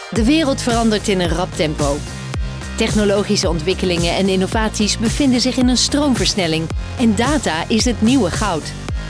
De wereld verandert in een rap tempo. Technologische ontwikkelingen en innovaties bevinden zich in een stroomversnelling en data is het nieuwe goud.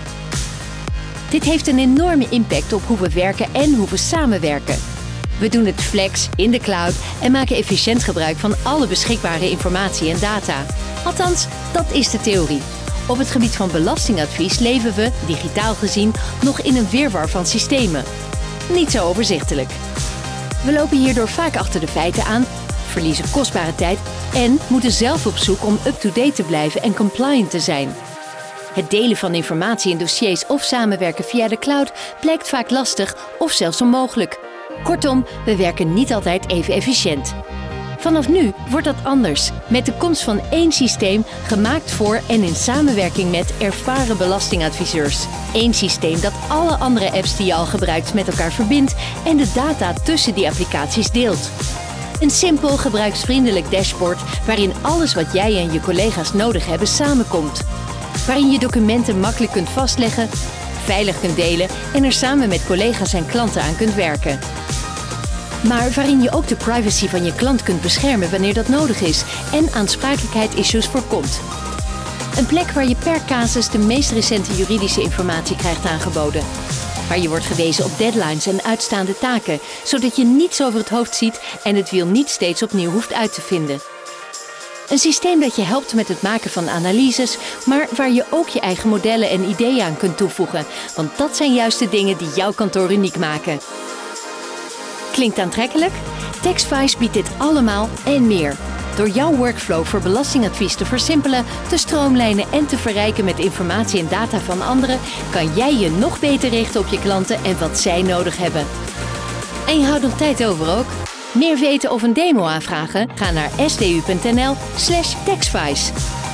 Dit heeft een enorme impact op hoe we werken en hoe we samenwerken. We doen het flex in de cloud en maken efficiënt gebruik van alle beschikbare informatie en data. Althans, dat is de theorie. Op het gebied van belastingadvies leven we, digitaal gezien, nog in een wirwar van systemen. Niet zo overzichtelijk. We lopen hierdoor vaak achter de feiten aan, verliezen kostbare tijd en moeten zelf op zoek om up-to-date te blijven en compliant te zijn. Het delen van informatie in dossiers of samenwerken via de cloud blijkt vaak lastig of zelfs onmogelijk. Kortom, we werken niet altijd even efficiënt. Vanaf nu wordt dat anders, met de komst van één systeem gemaakt voor en in samenwerking met ervaren belastingadviseurs. Eén systeem dat alle andere apps die je al gebruikt met elkaar verbindt en de data tussen die applicaties deelt. Een simpel, gebruiksvriendelijk dashboard waarin alles wat jij en je collega's nodig hebben samenkomt. Waarin je documenten makkelijk kunt vastleggen, veilig kunt delen en er samen met collega's en klanten aan kunt werken. Maar waarin je ook de privacy van je klant kunt beschermen wanneer dat nodig is en aansprakelijkheidsissues voorkomt. Een plek waar je per casus de meest recente juridische informatie krijgt aangeboden. Waar je wordt gewezen op deadlines en uitstaande taken, zodat je niets over het hoofd ziet en het wiel niet steeds opnieuw hoeft uit te vinden. Een systeem dat je helpt met het maken van analyses, maar waar je ook je eigen modellen en ideeën aan kunt toevoegen, want dat zijn juist de dingen die jouw kantoor uniek maken. Klinkt aantrekkelijk? Taxwise biedt dit allemaal en meer. Door jouw workflow voor belastingadvies te versimpelen, te stroomlijnen en te verrijken met informatie en data van anderen, kan jij je nog beter richten op je klanten en wat zij nodig hebben. En je houdt nog tijd over ook? Meer weten of een demo aanvragen? Ga naar sdu.nl/taxwise.